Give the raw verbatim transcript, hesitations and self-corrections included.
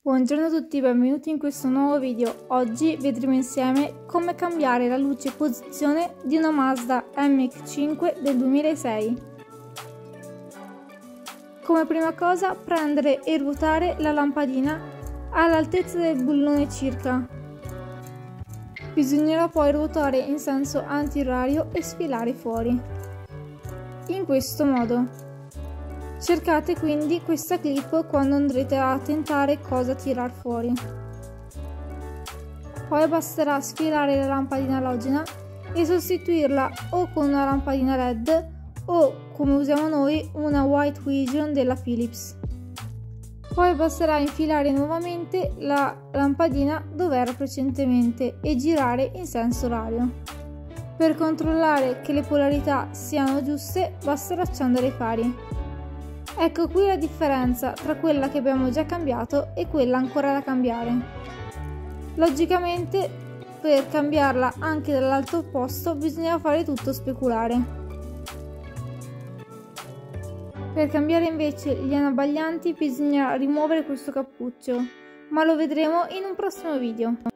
Buongiorno a tutti, benvenuti in questo nuovo video. Oggi vedremo insieme come cambiare la luce posizione di una Mazda M X cinque del duemilasei. Come prima cosa, prendere e ruotare la lampadina all'altezza del bullone circa. Bisognerà poi ruotare in senso antiorario e sfilare fuori. In questo modo. Cercate quindi questa clip quando andrete a tentare cosa tirar fuori. Poi basterà sfilare la lampadina alogena e sostituirla o con una lampadina led o, come usiamo noi, una White Vision della Philips. Poi basterà infilare nuovamente la lampadina dove era precedentemente e girare in senso orario. Per controllare che le polarità siano giuste basterà accendere i fari. Ecco qui la differenza tra quella che abbiamo già cambiato e quella ancora da cambiare. Logicamente, per cambiarla anche dall'altro posto bisogna fare tutto speculare. Per cambiare invece gli anabbaglianti bisogna rimuovere questo cappuccio, ma lo vedremo in un prossimo video.